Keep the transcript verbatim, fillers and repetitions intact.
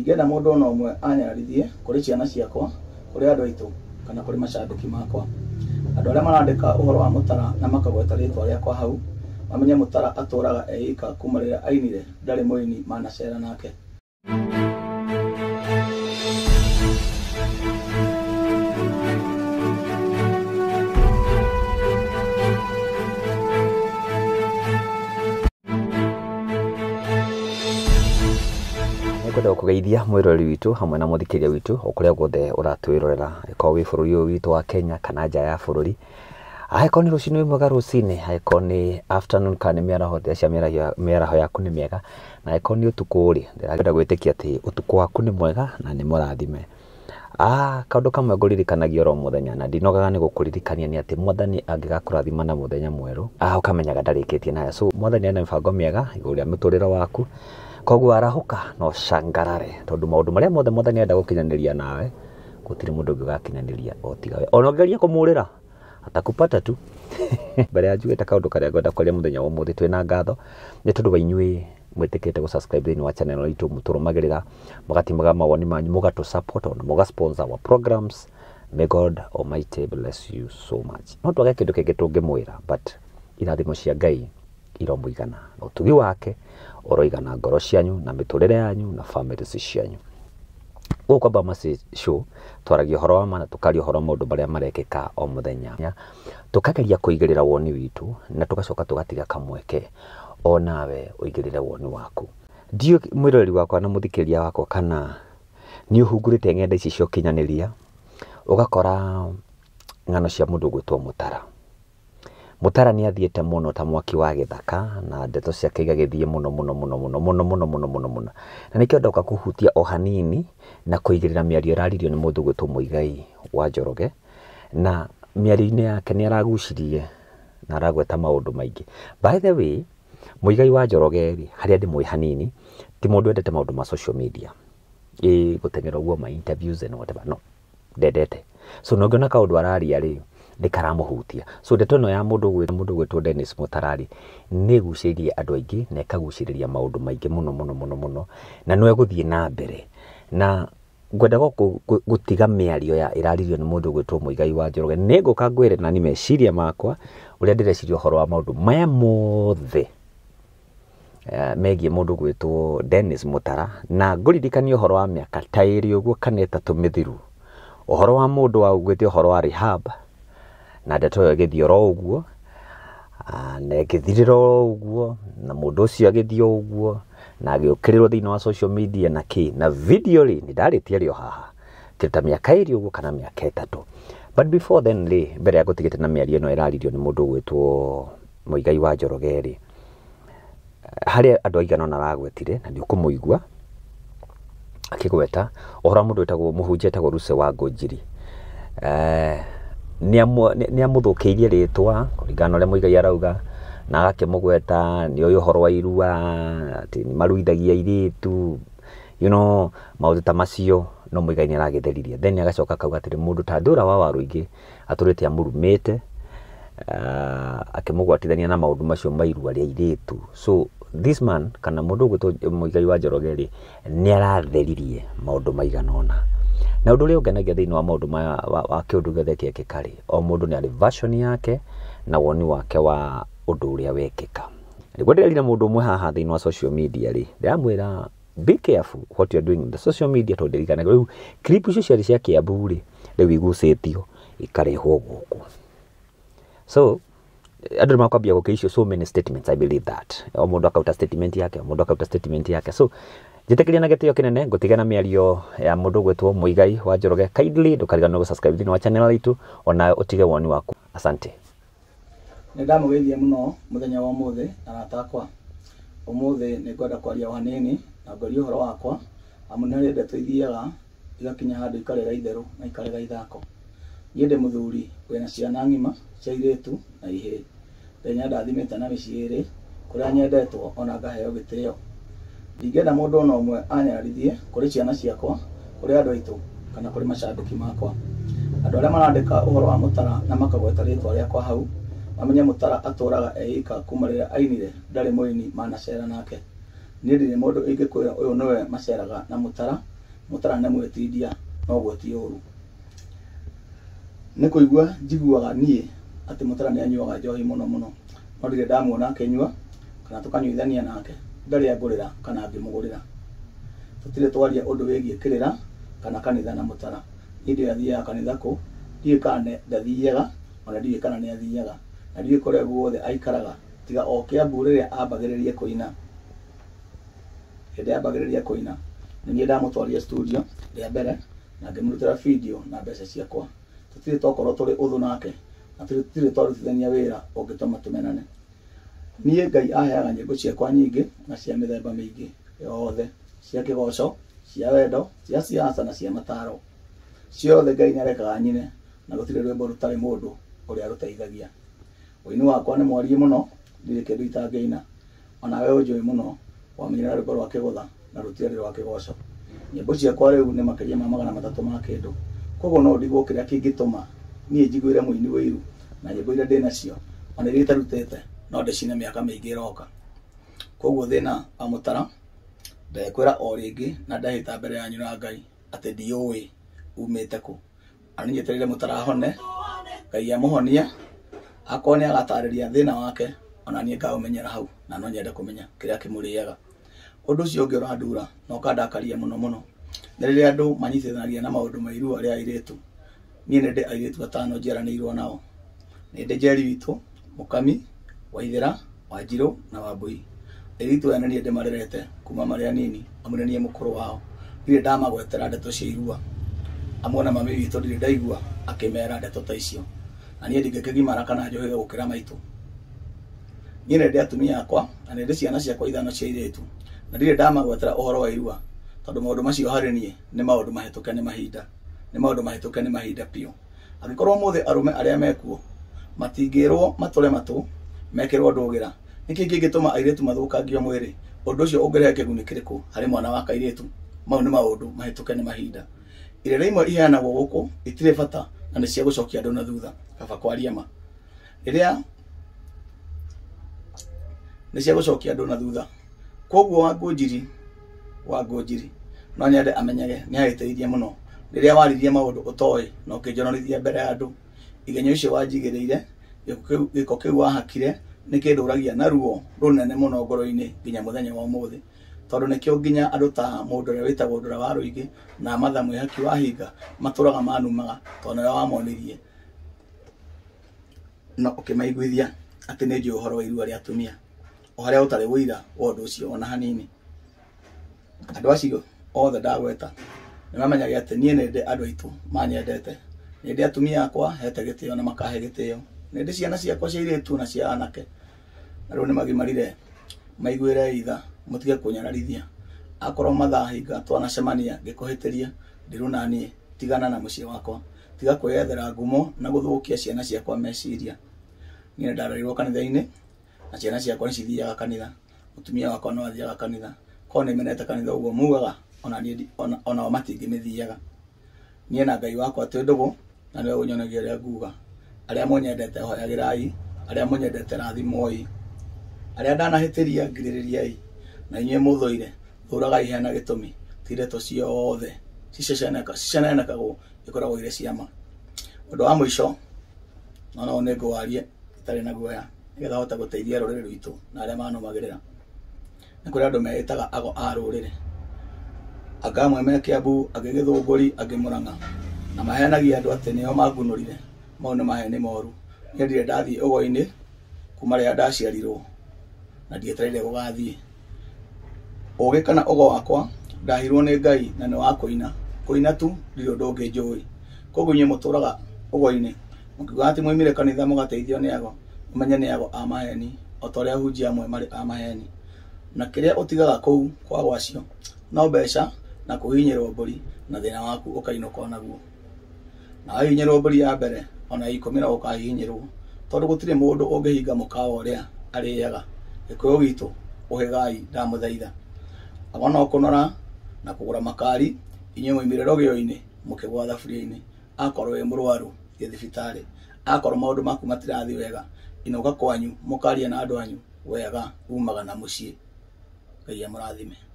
ndingenda mundu ona umwe anyarithie kuri ciana ciakwa, kuri andu aitu kana kuri macambiki makwa. Andu aria marandika uhoro wa Mutara na makagweta ritwa riakwa hau, mamenye Mutara aturaga eika kuma riria ainire, ndari muini manacera nake. Kwenda kugeithia mwirori witu hamwe na muthikiria witu okuria guothe uratwirorera iko wi bururi uyu witu wa Kenya kana nja ya bururi. Aiko ni rucini mwega rucini, aiko ni afternoon kana miaraho cia miaraho yaku ni miega, na aiko ni utuku ri ndiragenda gwitikia ati utuku waku ni mwega na ni murathime. Ah, kaundu kamwe nguririkanagia ro muthenya na ndinogaga ni gukuririkania ni ati Mwathani angigakurathima na muthenya mweru, ah ukamenyaga ndarikitie nayo. So Mwathani ena mibango miega iguru ria muturiro waku, koguo arahuka no shangarare tondu maundu maria mothe Mwathani enda gukinyaniria nawe gutiri mundu ungigakinyaniria o tigawe. Ona ngeria kumurira atakupata tu. Mbere ya njugite kaundu karia ngwenda kwaria muthenya wa muthi twina ngatho ni tondu wa inyui mwitikite gu subscribe thini wa channel itu muturumagirira mugatimaga mawoni manyu mugatu support on muga sponsor our programs. May God Almighty bless you so much. No twage kindu kingi tungimwira but irathimo cia Ngai iromuigana na utugi wake oroigana ngoro cianyu na miturire yanyu na families cianyu. Guko ba masi show twaragia horo wa mana tukaria horo maundu baria marekeka o muthenya, tukageria kuigirira woni witu na tugacoka tugatiga kamweke onawe uigirire woni waku. Ndio mwirori wakwa na muthikiria wakwa kana ni uhungurite ng'enda ici cio kinyaniria ugakora ng'ano cia mundu gwitwo Mutara. Mutara ni athiete muno ta mwaki wa githaka na ndeto ciake igagithie muno muno muno muno muno muno muno muno muno, na nikio ndoka kuhutia o hanini na kuigirira miario raririo ni mundu gwitwo Muigai wa Njoroge, na miario-ini yake ni aragucirie na aragweta maundu maingi. By the way, Muigai wa Njoroge ri haria ndi mwi hanini ti mundu endete maundu ma social media e gutengera uguo ma interviews and whatever, no ndendete. So nongiona kaundu araria ri ndikaramuhutia. So ndeto no ya mundu gwitwo mundu gwitwo Dennis Mutarari ni gucirie andu aingi na ikaguciriria maundu maingi muno muno muno muno, na no eguthie na mbere na ngwenda gutiga miario ya iraririo ni mundu gwitwo Muigai wa Njoroge. Ni nguka ngwire na ni meciria makwa uria ndireciria horo wa maundu maya mothe Uh, megie mundu gwitwo Dennis Mutara, na nguririkania horo wa miaka ta iri uguo kana itatu mithiru, uhoro wa mundu wa ugwite horo wa rehab na ndeto yo githio ro uguo uh, na githiriro uguo na mundu ucio agithio uguo na agiukirirwo thiini wa social media na ki na video ri ni ndaritie rio haha kirita miaka iri uguo kana miaka itatu. But before then ri mbere ya gutigite na miario no iraririo ni mundu gwitwo Muigai wa Njoroge ri haria andu aigana na aragwetire na ni ukumuigua akigweta ohora mundu etagwo muhunjia etagwo Ruse wa Ngunjiri. Eh ni ni amuthukiirie ritwa kuringana uria Muigai arauga na agakimugweta ni uyu horo wa irua ati ni maruithagia iritu, you know maundu ta macio no Muigai ni aragitheririe. Then agacoka akauga ati mundu ta ndura wa waru ingi aturite amurumite uh, akimugwatithania na maundu macio mairua ria iritu. So this man kana mundu gwitwo Muigai wa Njoroge ri ni aratheririe maundu maigana ona, na undu ria ungenagia thiini wa maundu maya wa kiundu gothe kiekeka ri o mundu ni ari version yake na woni wake wa undu uria wekeka. Ngwenderera mundu umwe haha thiini wa social media ri ndiramwira be careful what you are doing in the social media to ndirikana riu clip icio ciari cia Kiambu ri riu igucitio ikarehwo guku. So andu makwambia gukiisho so many statements. I believe that o mundu akauta statement yake, o mundu akauta statement yake. So jitekiria na gitio kinene ngutigana miario ya mundu gwetwo Muigai wa Njoroge. Kindly ndukarigana gu subscribe thini wa channel itu ona utige woni waku. Asante. Nindamugeithia muno muthenya wa muthi aratakwa. Umuthi ni ngwenda kwaria hanini na ngoria horo wakwa amunere ndeto ithiaga igakinya handu ikarega itheru na ikarega ithako. Yende muthuri wena ciana ngima cia iritu na ihe thenya ndathimite na miciiri kuria nyendetwo ona ngaheo gitio. Ndingenda mundu ona umwe anyarithie kuri ciana ciakwa, kuri andu aitu kana kuri macambiki makwa. Andu aria marandika uhoro wa Mutara na makagweta ritwa riakwa hau, mamenye Mutara aturaga eika kuma riria ainire, ndari muini manacera nake. Ni ndiri mundu ingikwira uyu niwe maceraga na Mutara mutarane mwetidia no gweti uru niko igwa jiguaga nie ati mutarane anyuaga njohi muno muno no ndire ndamuona kenyua kana tukanyuithania nake ndari agurira kana ngimugurira tutire twaria undu wigie kirira kana kanitha na mutara ndi athiaga kanitha ku ndiye kane ndathiaga ona ndiye kana ni athiaga na ndiye kore guothe aikaraga tiga o Kiambu riria ambagiririe kuina hende ambagiririe kuina ni ndamutwaria studio ria mbere na ngimurutira video na mbeca ciakwa tutire tokorwo turi uthu nake na tutire twarutithania wira ungituma tumenane niĩ Ngai aheaga nyĩmbo ciakwa nyingĩ na cia mĩthemba mĩingĩ yothe cia kĩgoco cia wendo cia siasa na cia mataro ciothe Ngai nĩarekaga nyine na gũtirĩ rwĩmbo rũtarĩ mũndũ ũrĩa rũteithagia ũini wakwa nĩ mwarie mũno ndirĩ kĩndũ itangĩina ona we ũnjũĩ mũno wamenyera rwĩmbo rwa kĩgũtha na rũtirĩ rwa kĩgoco nyĩmbo ciakwa rĩu nĩ makĩria ma magana matatũ ma kĩndũ koguo no ndigwo kĩrĩa kĩngĩtũma niĩ njiguĩre mũini wĩiru na nyĩmbo iria ndĩ nacio ona iria itarutĩte no ndĩcine mĩaka mĩingĩ ĩroka koguo thĩna wa mũtara ndekwĩra o rĩngĩ na ndahĩta mbere yanyu na Ngai atĩ ndiũĩ umĩte kũ ani njetereire mũtara hone Ngai amũhonia akorwo nĩ agatarĩria thĩna wake ona niĩ ngaũmenyera hau na no nyende kũmenya kĩrĩa kĩmũrĩaga ũndũ ũcio ũngĩ ũrandura no kandakaria mũno mũno nĩ rĩrĩa andũ manyitithanagia na maũndũ mairu arĩa airĩtu niĩ nĩ ndĩ airĩtu atano njeranĩirwo nao nĩ ndĩ Njeri witũ Mũkami Waithĩra Wanjirũ na Wambui airĩtu aya nĩ ndĩ marerete kuma marĩ anini amu nĩ niĩ mũkũrũ wao ndirĩ ndamagwetera ndeto cia irua amwe na mami witũ ndirĩ ndaigua akĩmera ndeto ta icio na niĩ ndingĩkĩgimara kana njohĩge gũkĩra maitũ niĩ nĩ ndĩ atumia akwa na nĩ ndĩ ciana ciakwa ithano cia airĩtu na ndirĩ ndamagwetera ũhoro wa irua tondũ maũndũ macio harĩ niĩ nĩ maũndũ mahĩtũke nĩ mahinda nĩ maũndũ mahĩtũke nĩ mahinda piũ angĩkorwo mũthĩ arũme arĩa mekuo matingĩrwo matũre matũ mekĩrwo ndũgĩra nĩkĩ kĩngĩtũma airĩtu mathũkangio mwĩrĩ ũndũ ũcio ũngĩrehe kĩguni kĩrĩkũ harĩ mwana wa kairĩtu mau nĩ maũndũ mahĩtũke nĩ mahinda irĩra imwe iheanagwo gũkũ itirĩ bata na nĩ cia gũcokia andũ na thutha kaba kwaria ma rĩrĩa nĩ cia gũcokia andũ na thutha koguo Wangũnjiri Wangũnjiri no nyende amenyage nĩ agĩteithia mũno rĩrĩa waririe maũndũ ũtoĩ na ũkĩnjonorithia mbere ya andũ igenyo icio wanjigĩrĩire gĩko kĩu wahakire nĩ kĩndũragia na ruo rũnene mũno ngoro-inĩ nginya mũthenya wa ũmũthĩ tondũ nĩkĩo nginya andũ ta mũndũ ũrĩa wĩtagwo Ndũra wa Rũingĩ na Matha Mwĩhaki wa Hinga matũraga manumaga tondũ nĩwe wamonirie na ũkĩmaiguithia atĩ nĩ njũĩ ũhoro wa irua rĩa atumia o harĩa ũtarĩ wũira wa ũndũ ũcio ona hanini andũ acio othe ndagweta nĩ mamenyaga atĩ niĩ nĩ ndĩ andũ aitũ manyendete nĩ ndĩ atumia akwa hete gĩtĩo na makahe gĩtĩo nĩ ndĩ ciana ciakwa cia airĩtu na cia anake na rĩu nĩ magimarire maiguĩre itha mũtige kũnyararithia akorwo Matha Hinga twanacemania ngĩkũhĩtĩria ndirũ na niĩ tigana na mũciĩ wakwa tiga kwĩyethera ngumo na gũthũkia ciana ciakwa meciria niĩ ndarererwo kanitha-inĩ na ciana ciakwa nĩ cithiaga kanitha mũtumia wakwa no athiaga kanitha korwo nĩ menete kanitha ũguo mugaga ona niĩ onao matingĩmĩthiaga niĩ na Ngai wakwa twĩ ndũgũ na nĩwe ũnyonagia ũrĩa nguga arĩa mũnyendete hoyagĩrai arĩa mũnyendete rathimoi arĩa ndanahĩtĩria ngirĩrĩriai na inyuĩ mũthũire thũragai hena gĩtũmi ti ndeto ciothe cicenenekagwo ikoragwo irĩ ciama ũndũ wa mũico no no nĩ ngũwarie itarĩ na guoya nĩgetha hote gũteithia rũrĩrĩ rwitũ na arĩa manũmagĩrĩra nĩ kũrĩ andũ meĩtaga ago a rũrĩrĩ anga amwe me Kiambu angĩ Gĩthũngũri angĩ Mũrang'a na mahenagia andũ atĩ nĩo mangunũrire mau nĩ maheni moru niĩ ndirĩ ndathiĩ ũgo-inĩ kuma rĩrĩa ndaciarirwo na ndietereire gũgathiĩ ũgĩ kana ũgo wakwa ndahirwo nĩ Ngai na nĩ wa kũina kũina tu ndirĩ ũndũ ũngĩ njũĩ koguo inyuĩ mũtũraga ũgo-inĩ mũkiuga atĩ mwoimire kanitha mũgateithio nĩ ago mũmenye nĩ ago a maheni o ta ũrĩa ahunjia amwe marĩ a maheni na kĩrĩa ũtigaga kũu kwa gwacio no mbeca na kũhinyĩrwo mbũri na thĩna waku ũkainũka naguo na wahinyĩrwo mbũri ya mbere ona ikũmi no ũkahinyĩrwo tondũ gũtirĩ mũndũ ũngĩhinga mũkawa ũrĩa arĩaga gĩkũyũ gitũ ũhĩgai ndamũthaitha aba no kũnora na kũgũra makari inyuĩ mwoimire rũgĩo-inĩ mũkĩgwa thaburia-inĩ akorwo wĩ mũrwaru thiĩ thibitarĩ akorwo maũndũ maku matirathiĩ wega inũka kwanyu mũkaria na andũ anyu wega umaga na mũciĩ Ngai amũrathime.